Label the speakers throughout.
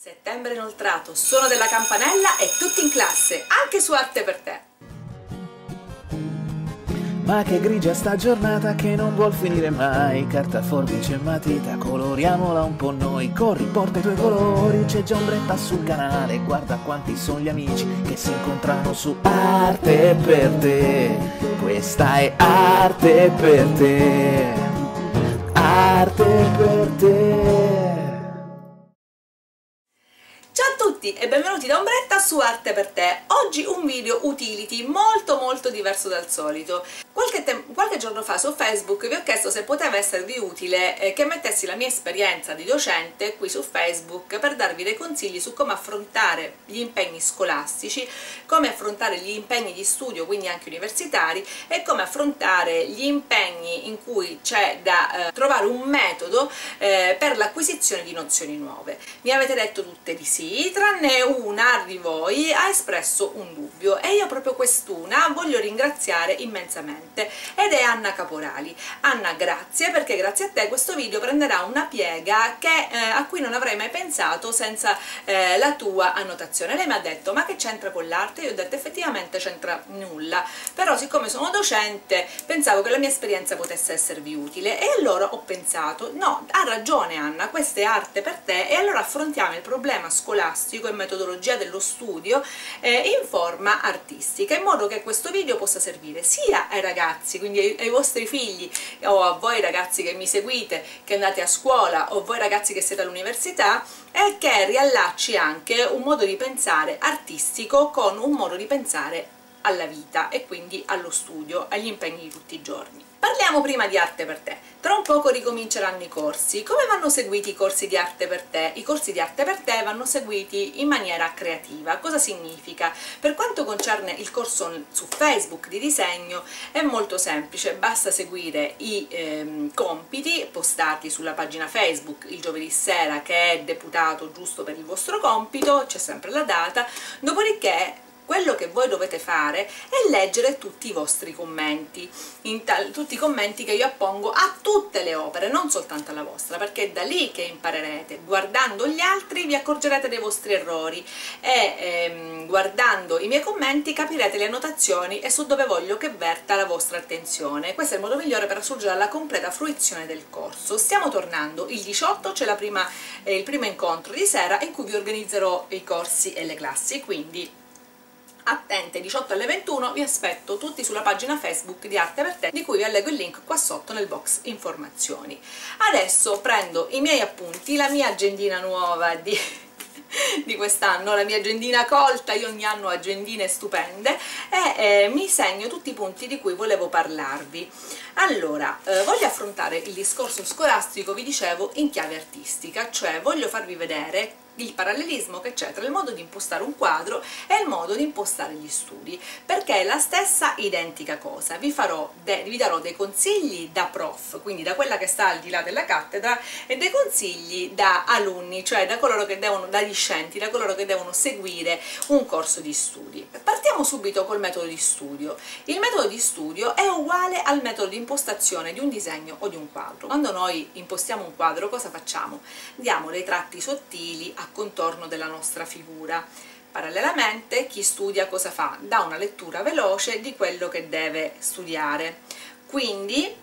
Speaker 1: Settembre inoltrato, suono della campanella e tutti in classe, anche su Arte per te.
Speaker 2: Ma che grigia sta giornata che non vuol finire mai. Carta, forbice e matita, coloriamola un po' noi. Corri, porta i tuoi colori, c'è già ombretta sul canale. Guarda quanti sono gli amici che si incontrano su Arte per te. Questa è Arte per te. Arte per te.
Speaker 1: Ciao a tutti e benvenuti da Ombretta su Arte per te. Oggi un video utility molto diverso dal solito. Qualche giorno fa su Facebook vi ho chiesto se poteva esservi utile che mettessi la mia esperienza di docente qui su Facebook per darvi dei consigli su come affrontare gli impegni scolastici, come affrontare gli impegni di studio, quindi anche universitari, e come affrontare gli impegni in cui c'è da trovare un metodo per l'acquisizione di nozioni nuove. Mi avete detto tutte di sì, tranne una di voi ha espresso un dubbio e io proprio quest'una voglio ringraziare immensamente, ed è Anna Caporali. Anna, grazie, perché grazie a te questo video prenderà una piega a cui non avrei mai pensato senza la tua annotazione. Lei mi ha detto: ma che c'entra con l'arte? Io ho detto: effettivamente c'entra nulla, però siccome sono docente pensavo che la mia esperienza potesse esservi utile, e allora ho pensato: no, ha ragione Anna, questa è arte per te, e allora affrontiamo il problema scolastico e metodologia dello studio in forma artistica, in modo che questo video possa servire sia ai ragazzi, quindi ai vostri figli, o a voi ragazzi che mi seguite, che andate a scuola, o voi ragazzi che siete all'università, e che riallacci anche un modo di pensare artistico con un modo di pensare alla vita e quindi allo studio, agli impegni di tutti i giorni. Parliamo prima di Arte per te. Tra un poco ricominceranno i corsi. Come vanno seguiti i corsi di Arte per te? I corsi di Arte per te vanno seguiti in maniera creativa. Cosa significa? Per quanto concerne il corso su Facebook di disegno è molto semplice, basta seguire i compiti postati sulla pagina Facebook il giovedì sera, che è deputato giusto per il vostro compito, c'è sempre la data, dopodiché quello che voi dovete fare è leggere tutti i vostri commenti, tutti i commenti che io appongo a tutte le opere, non soltanto alla vostra, perché è da lì che imparerete. Guardando gli altri vi accorgerete dei vostri errori e guardando i miei commenti capirete le annotazioni e su dove voglio che verta la vostra attenzione. Questo è il modo migliore per raggiungere la completa fruizione del corso. Stiamo tornando, il 18 c'è il primo incontro di sera in cui vi organizzerò i corsi e le classi, quindi attente, 18 alle 21 vi aspetto tutti sulla pagina Facebook di Arte per te, di cui vi allego il link qua sotto nel box informazioni. Adesso prendo i miei appunti, la mia agendina nuova di quest'anno, la mia agendina colta, io ogni anno ho agendine stupende, e mi segno tutti i punti di cui volevo parlarvi. Allora, voglio affrontare il discorso scolastico, vi dicevo, in chiave artistica, cioè voglio farvi vedere il parallelismo che c'è tra il modo di impostare un quadro e il modo di impostare gli studi, perché è la stessa identica cosa. Vi darò dei consigli da prof, quindi da quella che sta al di là della cattedra, e dei consigli da alunni, cioè da discenti, da coloro che devono seguire un corso di studi. Partiamo subito col metodo di studio. Il metodo di studio è uguale al metodo di impostazione di un disegno o di un quadro. Quando noi impostiamo un quadro, cosa facciamo? Diamo dei tratti sottili a contorno della nostra figura. Parallelamente, chi studia cosa fa? Dà una lettura veloce di quello che deve studiare. Quindi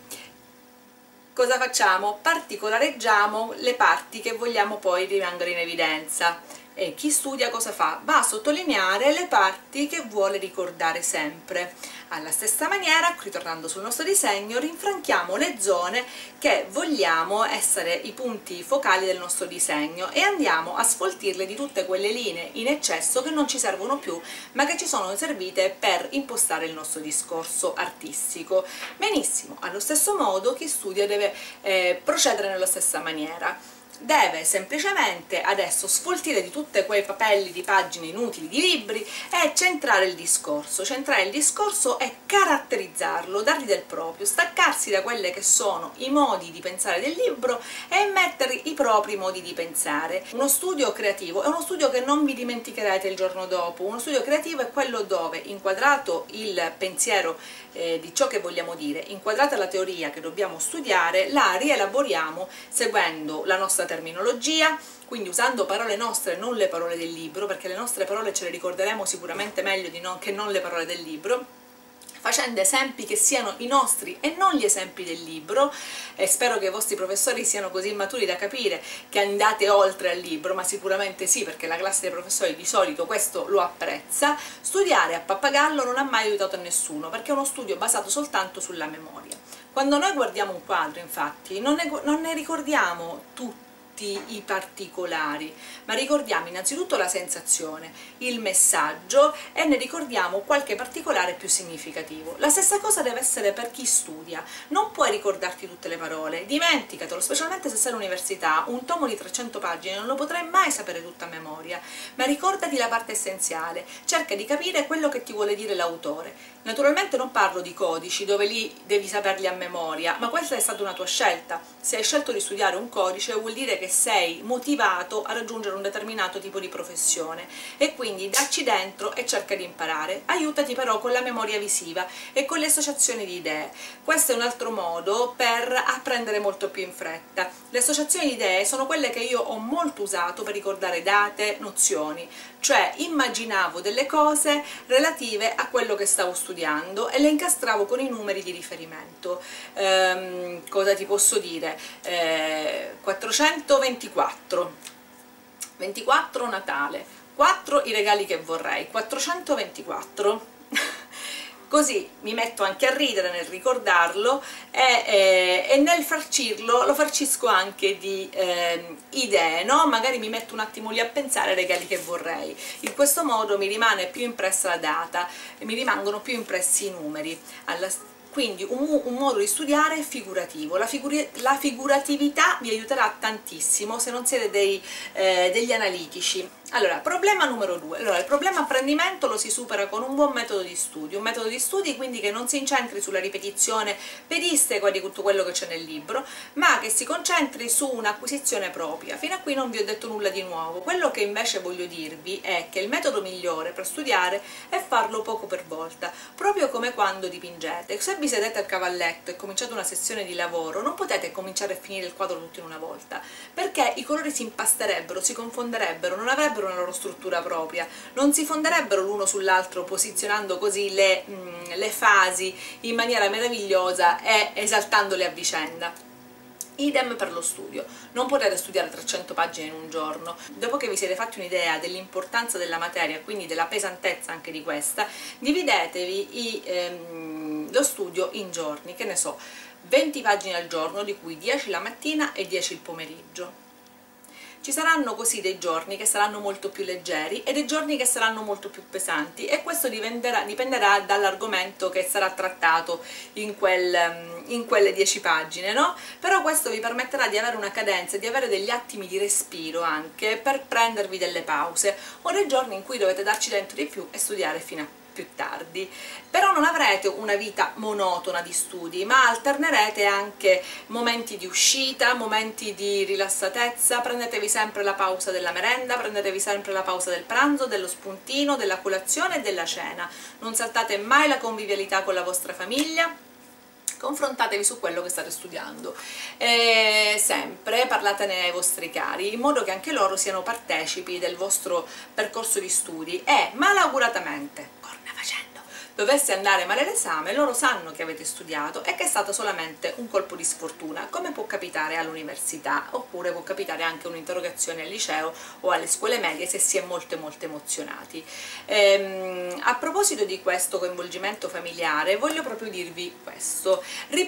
Speaker 1: cosa facciamo? Particolareggiamo le parti che vogliamo poi rimangano in evidenza. E chi studia cosa fa? Va a sottolineare le parti che vuole ricordare sempre. Alla stessa maniera, ritornando sul nostro disegno, rinfranchiamo le zone che vogliamo essere i punti focali del nostro disegno e andiamo a sfoltirle di tutte quelle linee in eccesso che non ci servono più, ma che ci sono servite per impostare il nostro discorso artistico. Benissimo, allo stesso modo chi studia deve procedere nella stessa maniera. Deve semplicemente adesso sfoltire di tutti quei papelli di pagine inutili di libri e centrare il discorso. Centrare il discorso e caratterizzarlo, dargli del proprio, staccarsi da quelle che sono i modi di pensare del libro e mettere i propri modi di pensare. Uno studio creativo è uno studio che non vi dimenticherete il giorno dopo. Uno studio creativo è quello dove, inquadrato il pensiero di ciò che vogliamo dire, inquadrata la teoria che dobbiamo studiare, la rielaboriamo seguendo la nostra terminologia, quindi usando parole nostre, non le parole del libro, perché le nostre parole ce le ricorderemo sicuramente meglio che non le parole del libro, facendo esempi che siano i nostri e non gli esempi del libro, e spero che i vostri professori siano così maturi da capire che andate oltre al libro, ma sicuramente sì, perché la classe dei professori di solito questo lo apprezza. Studiare a pappagallo non ha mai aiutato a nessuno, perché è uno studio basato soltanto sulla memoria. Quando noi guardiamo un quadro, infatti, non ne ricordiamo tutti i particolari, ma ricordiamo innanzitutto la sensazione, il messaggio, e ne ricordiamo qualche particolare più significativo. La stessa cosa deve essere per chi studia. Non puoi ricordarti tutte le parole, dimenticatelo, specialmente se sei all'università. Un tomo di 300 pagine non lo potrai mai sapere tutta a memoria, ma ricordati la parte essenziale, cerca di capire quello che ti vuole dire l'autore. Naturalmente non parlo di codici, dove lì devi saperli a memoria, ma questa è stata una tua scelta. Se hai scelto di studiare un codice vuol dire che sei motivato a raggiungere un determinato tipo di professione, e quindi dacci dentro e cerca di imparare. Aiutati però con la memoria visiva e con le associazioni di idee. Questo è un altro modo per apprendere molto più in fretta. Le associazioni di idee sono quelle che io ho molto usato per ricordare date, nozioni, cioè immaginavo delle cose relative a quello che stavo studiando e le incastravo con i numeri di riferimento. Cosa ti posso dire? 424, 24 Natale, 4 i regali che vorrei, 424. Così mi metto anche a ridere nel ricordarlo e nel farcirlo lo farcisco anche di idee, no? Magari mi metto un attimo lì a pensare ai regali che vorrei. In questo modo mi rimane più impressa la data e mi rimangono più impressi i numeri. Quindi un modo di studiare figurativo. La figuratività vi aiuterà tantissimo se non siete degli analitici. Allora, problema numero 2. Allora, il problema apprendimento lo si supera con un buon metodo di studio. Un metodo di studi quindi che non si incentri sulla ripetizione pedissequa di tutto quello che c'è nel libro, ma che si concentri su un'acquisizione propria. Fino a qui non vi ho detto nulla di nuovo. Quello che invece voglio dirvi è che il metodo migliore per studiare è farlo poco per volta, proprio come quando dipingete. Se vi sedete al cavalletto e cominciate una sessione di lavoro, non potete cominciare e finire il quadro tutto in una volta, perché i colori si impasterebbero, si confonderebbero, non avrebbero una loro struttura propria, non si fonderebbero l'uno sull'altro posizionando così le fasi in maniera meravigliosa e esaltandole a vicenda. Idem per lo studio, non potete studiare 300 pagine in un giorno. Dopo che vi siete fatti un'idea dell'importanza della materia, quindi della pesantezza anche di questa, dividetevi lo studio in giorni, che ne so, 20 pagine al giorno, di cui 10 la mattina e 10 il pomeriggio. Ci saranno così dei giorni che saranno molto più leggeri e dei giorni che saranno molto più pesanti, e questo dipenderà dall'argomento che sarà trattato in quelle 10 pagine, no? Però questo vi permetterà di avere una cadenza, di avere degli attimi di respiro anche per prendervi delle pause, o dei giorni in cui dovete darci dentro di più e studiare fino a più tardi. Però non avrete una vita monotona di studi, ma alternerete anche momenti di uscita, momenti di rilassatezza. Prendetevi sempre la pausa della merenda, prendetevi sempre la pausa del pranzo, dello spuntino, della colazione e della cena. Non saltate mai la convivialità con la vostra famiglia. Confrontatevi su quello che state studiando e sempre parlatene ai vostri cari, in modo che anche loro siano partecipi del vostro percorso di studi e malauguratamente, corna facendo, dovesse andare male l'esame, loro sanno che avete studiato e che è stato solamente un colpo di sfortuna, come può capitare all'università, oppure può capitare anche un'interrogazione al liceo o alle scuole medie se si è molto emozionati. A proposito di questo coinvolgimento familiare, voglio proprio dirvi questo: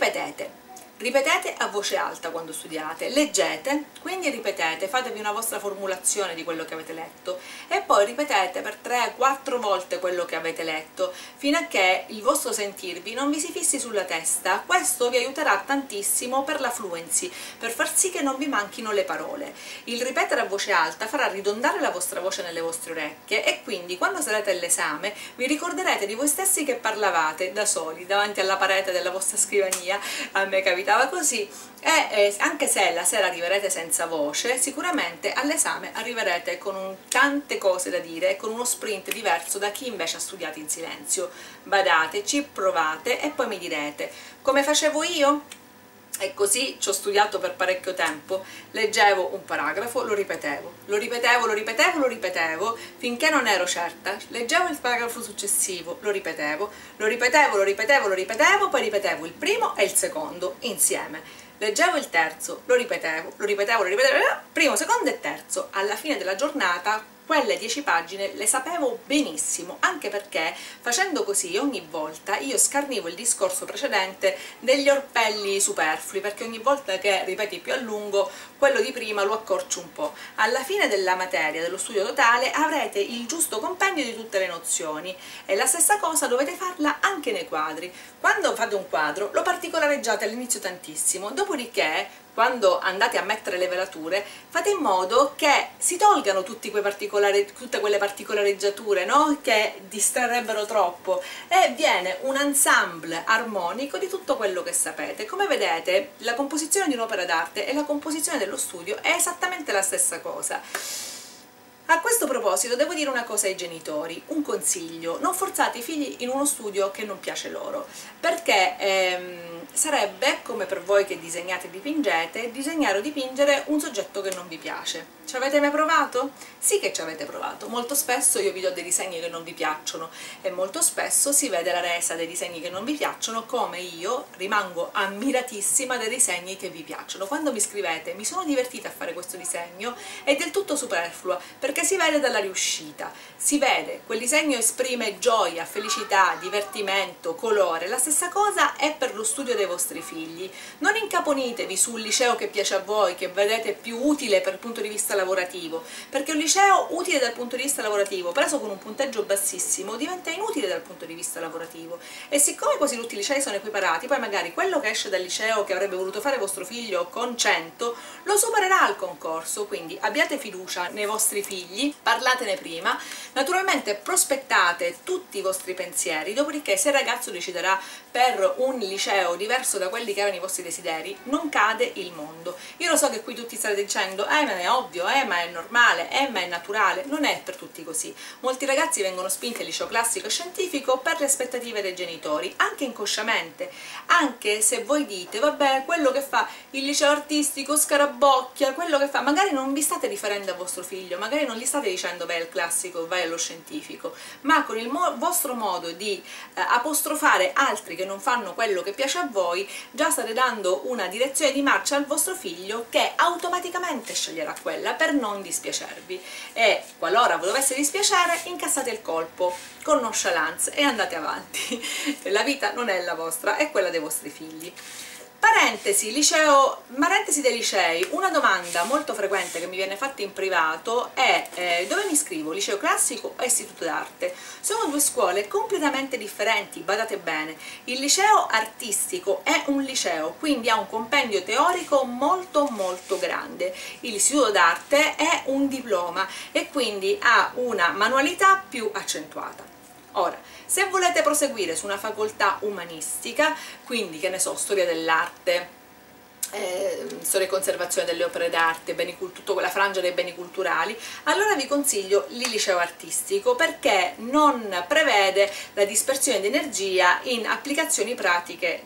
Speaker 1: Ripetete a voce alta quando studiate, leggete, quindi ripetete, fatevi una vostra formulazione di quello che avete letto e poi ripetete per 3-4 volte quello che avete letto, fino a che il vostro sentirvi non vi si fissi sulla testa. Questo vi aiuterà tantissimo per la fluency, per far sì che non vi manchino le parole. Il ripetere a voce alta farà ridondare la vostra voce nelle vostre orecchie e quindi quando sarete all'esame vi ricorderete di voi stessi che parlavate da soli davanti alla parete della vostra scrivania. A me capitava così, e anche se la sera arriverete senza voce, sicuramente all'esame arriverete con tante cose da dire e con uno sprint diverso da chi invece ha studiato in silenzio. Badateci, provate e poi mi direte: come facevo io? e così ci ho studiato per parecchio tempo. Leggevo un paragrafo, lo ripetevo, lo ripetevo, lo ripetevo, lo ripetevo, finché non ero certa. Leggevo il paragrafo successivo, lo ripetevo, lo ripetevo, lo ripetevo, lo ripetevo, poi ripetevo il primo e il secondo insieme. Leggevo il terzo, lo ripetevo, lo ripetevo, lo ripetevo, primo, secondo e terzo. Alla fine della giornata quelle 10 pagine le sapevo benissimo, anche perché facendo così ogni volta io scarnivo il discorso precedente degli orpelli superflui, perché ogni volta che ripeti più a lungo quello di prima lo accorcio un po'. Alla fine della materia, dello studio totale, avrete il giusto compendio di tutte le nozioni, e la stessa cosa dovete farla anche nei quadri. Quando fate un quadro lo particolareggiate all'inizio tantissimo, dopodiché quando andate a mettere le velature fate in modo che si tolgano tutte quelle particolareggiature, no? Che distrarrebbero troppo, e viene un ensemble armonico di tutto quello che sapete. Come vedete, la composizione di un'opera d'arte e la composizione dello studio è esattamente la stessa cosa. A questo proposito devo dire una cosa ai genitori, un consiglio: non forzate i figli in uno studio che non piace loro, perché sarebbe come per voi che disegnate e dipingete, disegnare o dipingere un soggetto che non vi piace. Ci avete mai provato? Sì che ci avete provato. Molto spesso io vi do dei disegni che non vi piacciono, e molto spesso si vede la resa dei disegni che non vi piacciono, come io rimango ammiratissima dei disegni che vi piacciono. Quando mi scrivete "mi sono divertita a fare questo disegno", è del tutto superflua, perché si vede dalla riuscita, si vede, quel disegno esprime gioia, felicità, divertimento, colore. La stessa cosa è per lo studio dei vostri figli. Non incaponitevi sul liceo che piace a voi, che vedete più utile per il punto di vista lavorativo, perché un liceo utile dal punto di vista lavorativo, preso con un punteggio bassissimo, diventa inutile dal punto di vista lavorativo. E siccome quasi tutti i licei sono equiparati, poi magari quello che esce dal liceo che avrebbe voluto fare vostro figlio con 100 lo supererà al concorso. Quindi abbiate fiducia nei vostri figli, parlatene prima, naturalmente prospettate tutti i vostri pensieri, dopodiché se il ragazzo deciderà per un liceo diverso da quelli che erano i vostri desideri, non cade il mondo. Io lo so che qui tutti state dicendo ma è ovvio, ma è normale, ma è naturale. Non è per tutti così. Molti ragazzi vengono spinti al liceo classico e scientifico per le aspettative dei genitori, anche inconsciamente, anche se voi dite vabbè, quello che fa il liceo artistico scarabocchia, quello che fa, magari non vi state riferendo a vostro figlio, magari non gli state dicendo vai al classico, vai allo scientifico, ma con il vostro modo di apostrofare altri che non fanno quello che piace a voi, già state dando una direzione di marcia al vostro figlio, che automaticamente sceglierà quella per non dispiacervi, e qualora vi dovesse dispiacere incassate il colpo con nonchalance e andate avanti. La vita non è la vostra, è quella dei vostri figli. Parentesi dei licei. Una domanda molto frequente che mi viene fatta in privato è dove mi iscrivo, liceo classico o istituto d'arte? Sono due scuole completamente differenti, badate bene. Il liceo artistico è un liceo, quindi ha un compendio teorico molto molto grande. L'istituto d'arte è un diploma e quindi ha una manualità più accentuata. Ora, se volete proseguire su una facoltà umanistica, quindi che ne so, storia dell'arte, storia e conservazione delle opere d'arte, tutta quella frangia dei beni culturali, allora vi consiglio il liceo artistico, perché non prevede la dispersione di energia in applicazioni pratiche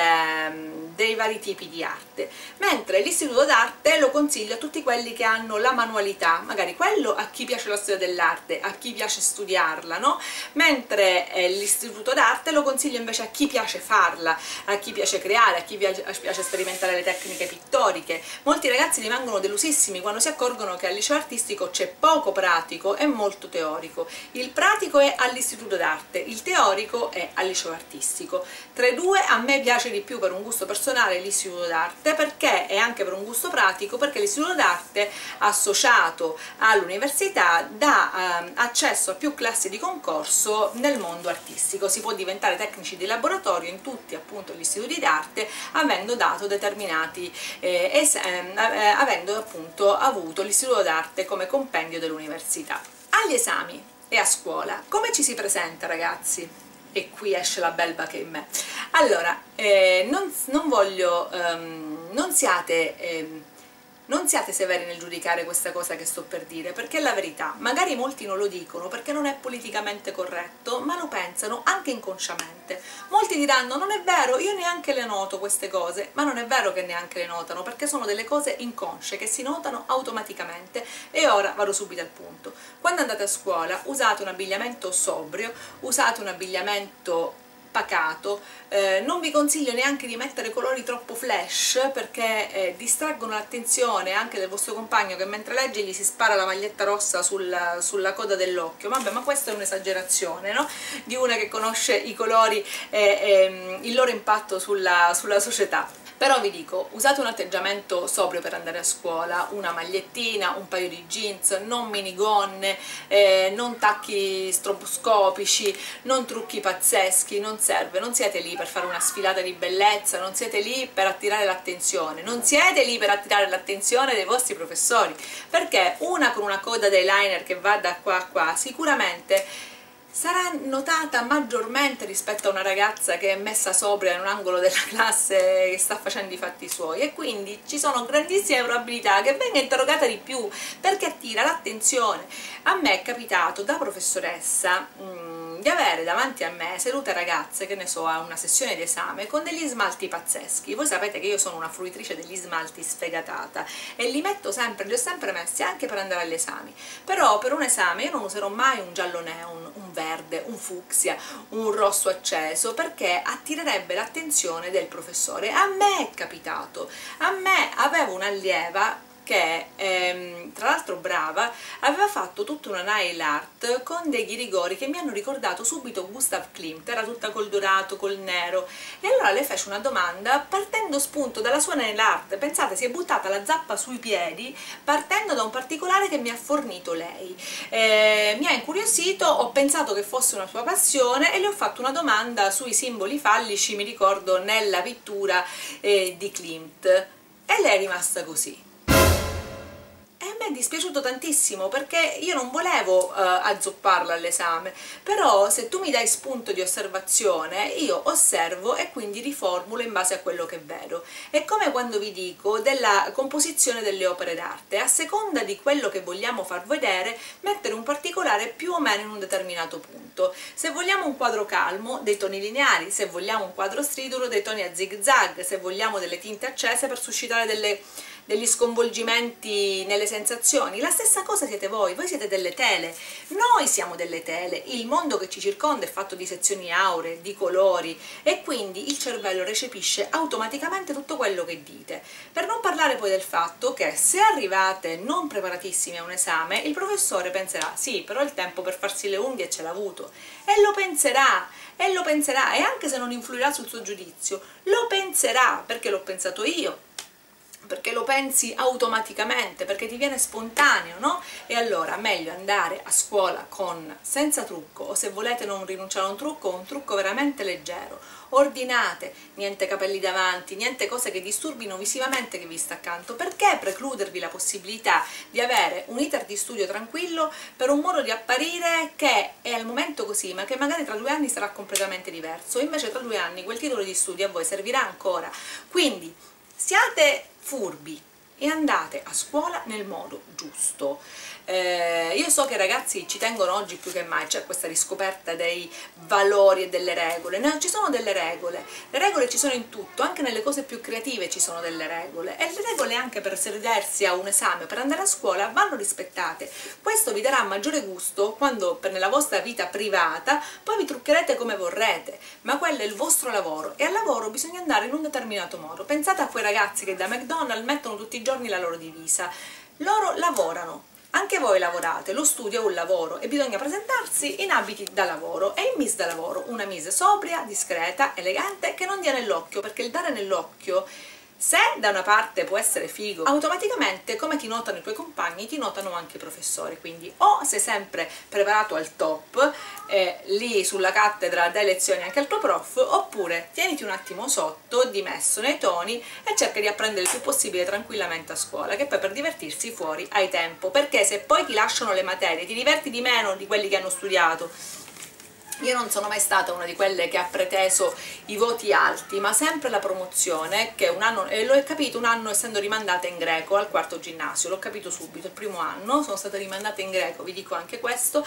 Speaker 1: dei vari tipi di arte, mentre l'istituto d'arte lo consiglio a tutti quelli che hanno la manualità, magari quello a chi piace la storia dell'arte, a chi piace studiarla, no? Mentre l'istituto d'arte lo consiglio invece a chi piace farla, a chi piace creare, a chi piace sperimentare le tecniche pittoriche. Molti ragazzi rimangono delusissimi quando si accorgono che al liceo artistico c'è poco pratico e molto teorico. Il pratico è all'istituto d'arte, il teorico è al liceo artistico. Tra i due a me piace di più, per un gusto personale, l'istituto d'arte, perché è anche per un gusto pratico, perché l'istituto d'arte associato all'università dà accesso a più classi di concorso nel mondo artistico. Si può diventare tecnici di laboratorio in tutti appunto gli istituti d'arte, avendo dato determinati avendo appunto avuto l'istituto d'arte come compendio dell'università. Agli esami e a scuola come ci si presenta, ragazzi? E qui esce la belva che è in me. Allora, non siate Non siate severi nel giudicare questa cosa che sto per dire, perché è la verità. Magari molti non lo dicono perché non è politicamente corretto, ma lo pensano anche inconsciamente. Molti diranno: non è vero, io neanche le noto queste cose, ma non è vero che neanche le notano, perché sono delle cose inconsce che si notano automaticamente. E ora vado subito al punto. Quando andate a scuola usate un abbigliamento sobrio, usate un abbigliamento pacato, non vi consiglio neanche di mettere colori troppo flash perché distraggono l'attenzione anche del vostro compagno, che mentre legge gli si spara la maglietta rossa sulla coda dell'occhio. Vabbè, ma questa è un'esagerazione, no? Di una che conosce i colori e il loro impatto sulla società. Però vi dico, usate un atteggiamento sobrio per andare a scuola, una magliettina, un paio di jeans, non minigonne, non tacchi stroboscopici, non trucchi pazzeschi, non serve. Non siete lì per fare una sfilata di bellezza, non siete lì per attirare l'attenzione, non siete lì per attirare l'attenzione dei vostri professori, perché una con una coda d'eyeliner che va da qua a qua sicuramente sarà notata maggiormente rispetto a una ragazza che è messa sobria in un angolo della classe che sta facendo i fatti suoi, e quindi ci sono grandissime probabilità che venga interrogata di più perché attira l'attenzione. A me è capitato da professoressa di avere davanti a me sedute ragazze, che ne so, a una sessione di esame con degli smalti pazzeschi. Voi sapete che io sono una fruitrice degli smalti sfegatata e li metto sempre, li ho sempre messi anche per andare agli esami, però per un esame io non userò mai un giallo neon, un verde, un fucsia, un rosso acceso, perché attirerebbe l'attenzione del professore. A me è capitato, a me avevo un'allieva che tra l'altro brava, aveva fatto tutta una nail art con dei ghirigori che mi hanno ricordato subito Gustav Klimt, era tutta col dorato, col nero, e allora le fece una domanda partendo spunto dalla sua nail art. Pensate, si è buttata la zappa sui piedi partendo da un particolare che mi ha fornito lei. Mi ha incuriosito, ho pensato che fosse una sua passione e le ho fatto una domanda sui simboli fallici, mi ricordo, nella pittura di Klimt, e lei è rimasta così. E a me è dispiaciuto tantissimo perché io non volevo azzopparla all'esame, però se tu mi dai spunto di osservazione io osservo e quindi riformulo in base a quello che vedo. È come quando vi dico della composizione delle opere d'arte: a seconda di quello che vogliamo far vedere, mettere un particolare più o meno in un determinato punto. Se vogliamo un quadro calmo, dei toni lineari; se vogliamo un quadro stridolo, dei toni a zig zag; se vogliamo delle tinte accese per suscitare degli sconvolgimenti nelle sensazioni. La stessa cosa siete voi siete delle tele, noi siamo delle tele, il mondo che ci circonda è fatto di sezioni auree, di colori, e quindi il cervello recepisce automaticamente tutto quello che dite. Per non parlare poi del fatto che se arrivate non preparatissimi a un esame, il professore penserà: sì, però il tempo per farsi le unghie ce l'ha avuto, e lo penserà, e anche se non influirà sul suo giudizio, lo penserà, perché l'ho pensato io, perché lo pensi automaticamente, perché ti viene spontaneo, no? E allora meglio andare a scuola senza trucco, o se volete non rinunciare a un trucco veramente leggero. Ordinate, niente capelli davanti, niente cose che disturbino visivamente chi vi sta accanto. Perché precludervi la possibilità di avere un iter di studio tranquillo per un modo di apparire che è al momento così, ma che magari tra 2 anni sarà completamente diverso? Invece tra 2 anni quel titolo di studio a voi servirà ancora. Quindi siate furbi e andate a scuola nel modo giusto. Io so che i ragazzi ci tengono oggi più che mai, c'è questa riscoperta dei valori e delle regole. No, ci sono delle regole, le regole ci sono in tutto, anche nelle cose più creative ci sono delle regole, e le regole anche per sedersi a un esame, per andare a scuola, vanno rispettate. Questo vi darà maggiore gusto quando nella vostra vita privata poi vi truccherete come vorrete, ma quello è il vostro lavoro, e al lavoro bisogna andare in un determinato modo. Pensate a quei ragazzi che da McDonald's mettono tutti i giorni la loro divisa, loro lavorano. Anche voi lavorate, lo studio è un lavoro e bisogna presentarsi in abiti da lavoro, e il Miss da lavoro, una Miss sobria, discreta, elegante, che non dia nell'occhio, perché il dare nell'occhio, se da una parte può essere figo, automaticamente come ti notano i tuoi compagni ti notano anche i professori. Quindi o sei sempre preparato al top, lì sulla cattedra dai lezioni anche al tuo prof, oppure tieniti un attimo sotto, dimesso nei toni, e cerca di apprendere il più possibile tranquillamente a scuola, che poi per divertirsi fuori hai tempo, perché se poi ti lasciano le materie ti diverti di meno di quelli che hanno studiato. Io non sono mai stata una di quelle che ha preteso i voti alti, ma sempre la promozione, che un anno, e l'ho capito un anno essendo rimandata in greco al quarto ginnasio, l'ho capito subito, il primo anno sono stata rimandata in greco, vi dico anche questo,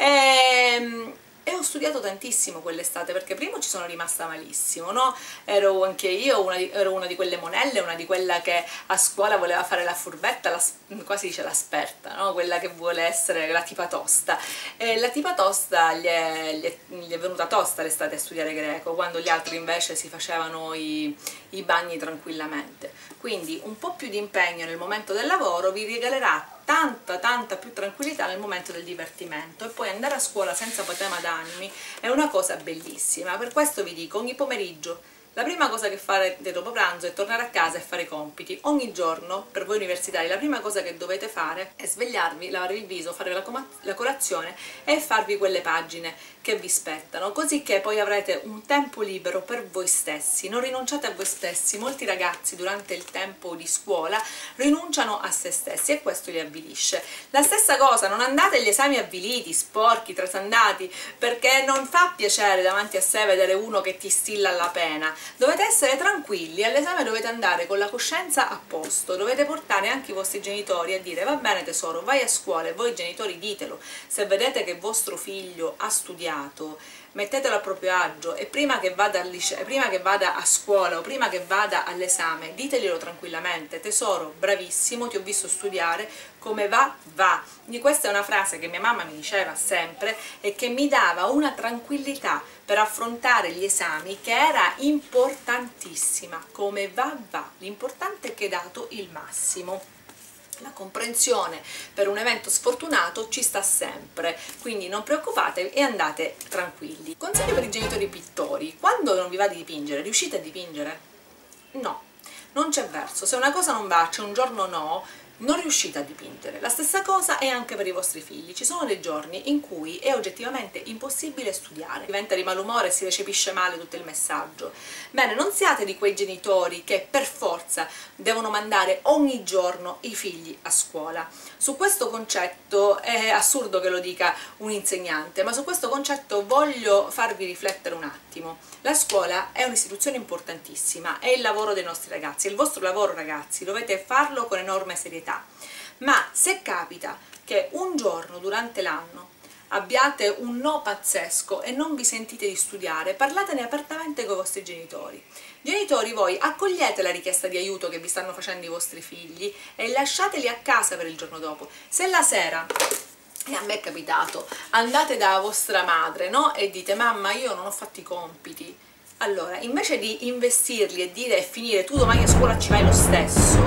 Speaker 1: e ho studiato tantissimo quell'estate, perché prima ci sono rimasta malissimo, no? Ero anche io ero una di quelle monelle, una di quella che a scuola voleva fare la furbetta, qua si dice l'esperta, no? Quella che vuole essere la tipa tosta. E la tipa tosta gli è venuta tosta l'estate a studiare greco, quando gli altri invece si facevano i bagni tranquillamente. Quindi un po' più di impegno nel momento del lavoro vi regalerà tanta più tranquillità nel momento del divertimento, e poi andare a scuola senza patema d'animi è una cosa bellissima. Per questo vi dico, ogni pomeriggio la prima cosa che farete dopo pranzo è tornare a casa e fare i compiti. Ogni giorno, per voi universitari, la prima cosa che dovete fare è svegliarvi, lavare il viso, fare la colazione e farvi quelle pagine che vi spettano, così che poi avrete un tempo libero per voi stessi. Non rinunciate a voi stessi. Molti ragazzi durante il tempo di scuola rinunciano a se stessi e questo li avvilisce. La stessa cosa, non andate agli esami avviliti, sporchi, trasandati, perché non fa piacere davanti a sé vedere uno che ti stilla la pena. Dovete essere tranquilli, all'esame dovete andare con la coscienza a posto, dovete portare anche i vostri genitori a dire: va bene tesoro, vai a scuola, e voi genitori ditelo, se vedete che vostro figlio ha studiato, mettetelo a proprio agio, e prima che vada al liceo, prima che vada a scuola o prima che vada all'esame, diteglielo tranquillamente: tesoro, bravissimo, ti ho visto studiare, come va, va. Quindi questa è una frase che mia mamma mi diceva sempre e che mi dava una tranquillità per affrontare gli esami, che era importantissima. Come va, va, l'importante è che hai dato il massimo. La comprensione per un evento sfortunato ci sta sempre, quindi non preoccupatevi e andate tranquilli. Consiglio per i genitori pittori: quando non vi va di dipingere, riuscite a dipingere? No, non c'è verso. Se una cosa non va, c'è un giorno no, non riuscite a dipingere. La stessa cosa è anche per i vostri figli. Ci sono dei giorni in cui è oggettivamente impossibile studiare, diventa di malumore e si recepisce male tutto il messaggio. Bene, non siate di quei genitori che per forza devono mandare ogni giorno i figli a scuola. Su questo concetto è assurdo che lo dica un insegnante, ma su questo concetto voglio farvi riflettere un attimo. La scuola è un'istituzione importantissima, è il lavoro dei nostri ragazzi, è il vostro lavoro ragazzi, dovete farlo con enorme serietà. Ma se capita che un giorno durante l'anno abbiate un no pazzesco e non vi sentite di studiare, parlatene apertamente con i vostri genitori. Genitori, voi accogliete la richiesta di aiuto che vi stanno facendo i vostri figli e lasciateli a casa per il giorno dopo. Se la sera, e a me è capitato, andate da vostra madre, no? E dite: mamma, io non ho fatto i compiti. Allora, invece di investirli e dire: è finire, tu domani a scuola ci vai lo stesso,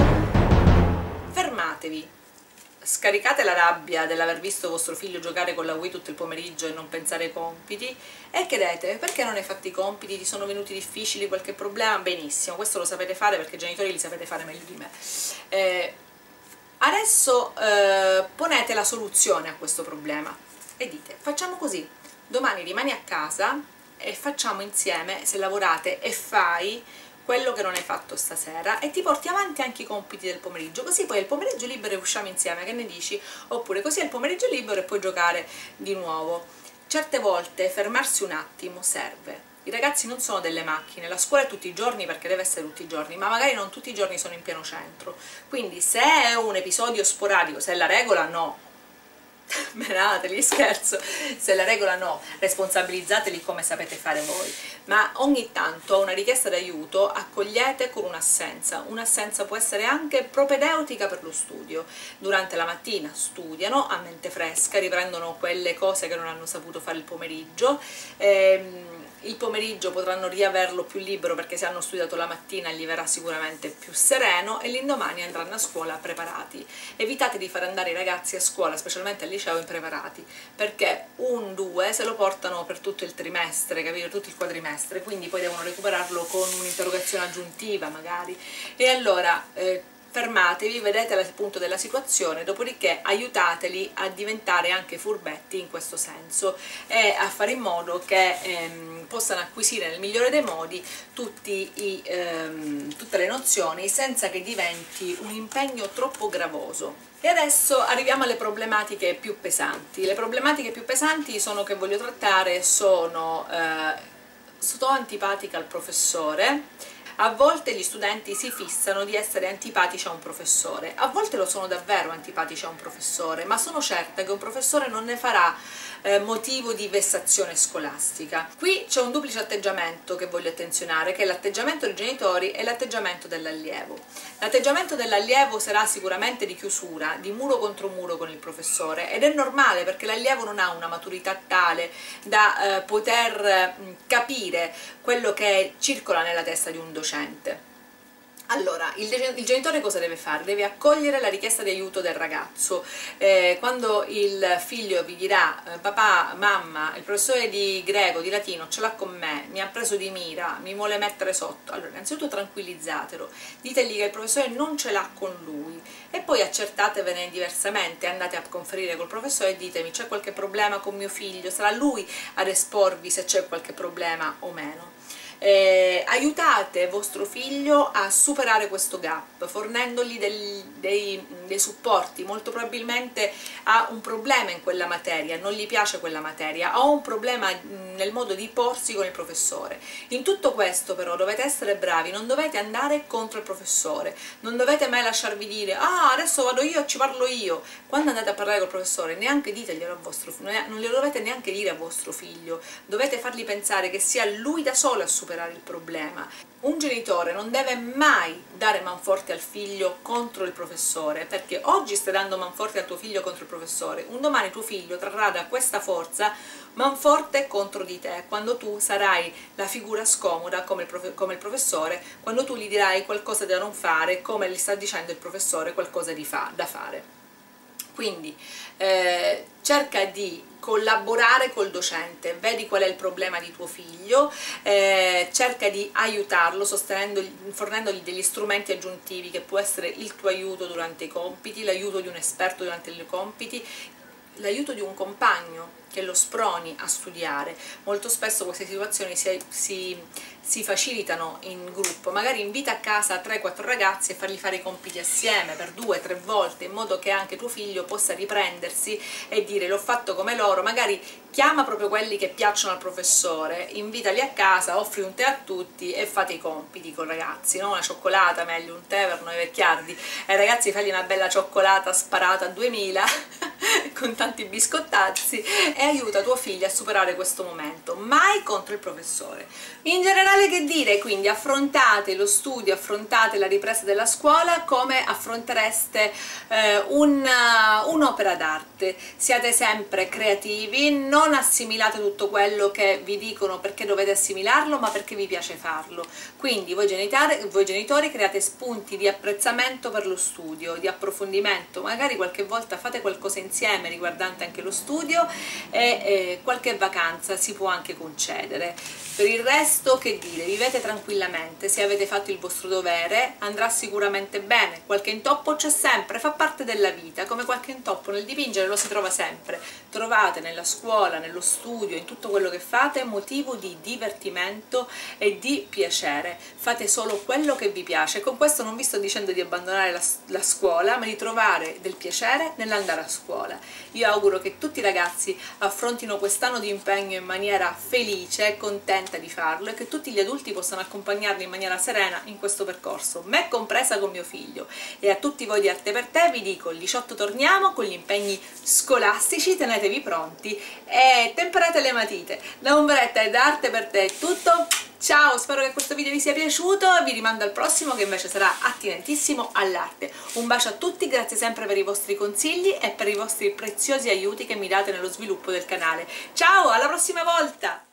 Speaker 1: fermatevi, scaricate la rabbia dell'aver visto vostro figlio giocare con la Wii tutto il pomeriggio e non pensare ai compiti, e chiedete: perché non hai fatto i compiti? Ti sono venuti difficili? Qualche problema? Benissimo, questo lo sapete fare perché i genitori li sapete fare meglio di me. Adesso ponete la soluzione a questo problema e dite: facciamo così, domani rimani a casa e facciamo insieme, se lavorate, e fai quello che non hai fatto stasera e ti porti avanti anche i compiti del pomeriggio, così poi il pomeriggio libero e usciamo insieme, che ne dici? Oppure così è il pomeriggio libero e puoi giocare di nuovo. Certe volte fermarsi un attimo serve. I ragazzi non sono delle macchine, la scuola è tutti i giorni perché deve essere tutti i giorni, ma magari non tutti i giorni sono in pieno centro, quindi se è un episodio sporadico, se è la regola, no, menateli, scherzo, se la regola no, responsabilizzateli come sapete fare voi, ma ogni tanto a una richiesta d'aiuto accogliete con un'assenza. Un'assenza può essere anche propedeutica per lo studio. Durante la mattina studiano a mente fresca, riprendono quelle cose che non hanno saputo fare il pomeriggio, il pomeriggio potranno riaverlo più libero perché se hanno studiato la mattina gli verrà sicuramente più sereno, e l'indomani andranno a scuola preparati. Evitate di far andare i ragazzi a scuola, specialmente al liceo, impreparati, perché un 2 se lo portano per tutto il trimestre, capito? Tutto il quadrimestre, quindi poi devono recuperarlo con un'interrogazione aggiuntiva magari, e allora fermatevi, vedete il punto della situazione, dopodiché aiutateli a diventare anche furbetti in questo senso e a fare in modo che possano acquisire nel migliore dei modi tutte le nozioni senza che diventi un impegno troppo gravoso. E adesso arriviamo alle problematiche più pesanti. Le problematiche più pesanti che voglio trattare sono sto antipatica al professore. A volte gli studenti si fissano di essere antipatici a un professore, a volte lo sono davvero antipatici a un professore, ma sono certa che un professore non ne farà motivo di vessazione scolastica. Qui c'è un duplice atteggiamento che voglio attenzionare, che è l'atteggiamento dei genitori e l'atteggiamento dell'allievo. L'atteggiamento dell'allievo sarà sicuramente di chiusura, di muro contro muro con il professore, ed è normale perché l'allievo non ha una maturità tale da poter capire quello che circola nella testa di un docente. Allora, il genitore cosa deve fare? Deve accogliere la richiesta di aiuto del ragazzo. Quando il figlio vi dirà papà, mamma, il professore di greco, di latino ce l'ha con me, mi ha preso di mira, mi vuole mettere sotto, allora innanzitutto tranquillizzatelo, ditegli che il professore non ce l'ha con lui e poi accertatevene diversamente, andate a conferire col professore e ditemi c'è qualche problema con mio figlio, sarà lui ad esporvi se c'è qualche problema o meno. Aiutate vostro figlio a superare questo gap fornendogli dei supporti. Molto probabilmente ha un problema in quella materia, non gli piace quella materia, ha un problema nel modo di porsi con il professore. In tutto questo però dovete essere bravi, non dovete andare contro il professore, non dovete mai lasciarvi dire ah adesso vado io e ci parlo io. Quando andate a parlare col professore neanche diteglielo a vostro figlio, non glielo dovete neanche dire a vostro figlio, dovete fargli pensare che sia lui da solo a superare il problema. Un genitore non deve mai dare manforte al figlio contro il professore, perché oggi stai dando manforte al tuo figlio contro il professore, un domani tuo figlio trarrà da questa forza manforte contro di te, quando tu sarai la figura scomoda come il professore, quando tu gli dirai qualcosa da non fare come gli sta dicendo il professore qualcosa da fare. Quindi cerca di collaborare col docente, vedi qual è il problema di tuo figlio, cerca di aiutarlo fornendogli degli strumenti aggiuntivi che può essere il tuo aiuto durante i compiti, l'aiuto di un esperto durante i compiti, l'aiuto di un compagno che lo sproni a studiare. Molto spesso queste situazioni si facilitano in gruppo, magari invita a casa 3-4 ragazzi e fargli fare i compiti assieme per 2-3 volte, in modo che anche tuo figlio possa riprendersi e dire l'ho fatto come loro. Magari chiama proprio quelli che piacciono al professore, invitali a casa, offri un tè a tutti e fate i compiti con i ragazzi, no? Una cioccolata, meglio un tè per noi vecchiardi, ai ragazzi fagli una bella cioccolata sparata a 2000 con tanti biscottazzi e aiuta tuo figlio a superare questo momento, mai contro il professore. In generale, che dire, quindi affrontate lo studio, affrontate la ripresa della scuola come affrontereste un'opera d'arte, siate sempre creativi, non assimilate tutto quello che vi dicono perché dovete assimilarlo, ma perché vi piace farlo. Quindi voi genitori create spunti di apprezzamento per lo studio, di approfondimento, magari qualche volta fate qualcosa insieme riguardante anche lo studio e qualche vacanza si può anche concedere. Per il resto, che dire, vivete tranquillamente, se avete fatto il vostro dovere andrà sicuramente bene, qualche intoppo c'è sempre, fa parte della vita, come qualche intoppo nel dipingere lo si trova sempre. Trovate nella scuola, nello studio, in tutto quello che fate motivo di divertimento e di piacere, fate solo quello che vi piace. Con questo non vi sto dicendo di abbandonare la scuola, ma di trovare del piacere nell'andare a scuola. Io auguro che tutti i ragazzi affrontino quest'anno di impegno in maniera felice e contenta di farlo e che tutti gli adulti possano accompagnarli in maniera serena in questo percorso, me compresa con mio figlio. E a tutti voi di Arte per Te vi dico: il 18 torniamo con gli impegni scolastici, tenetevi pronti e temperate le matite. Da Ombretta e da Arte per Te è tutto, ciao, spero che questo video vi sia piaciuto e vi rimando al prossimo che invece sarà attinentissimo all'arte. Un bacio a tutti, grazie sempre per i vostri consigli e per i vostri preziosi aiuti che mi date nello sviluppo del canale. Ciao, alla prossima volta!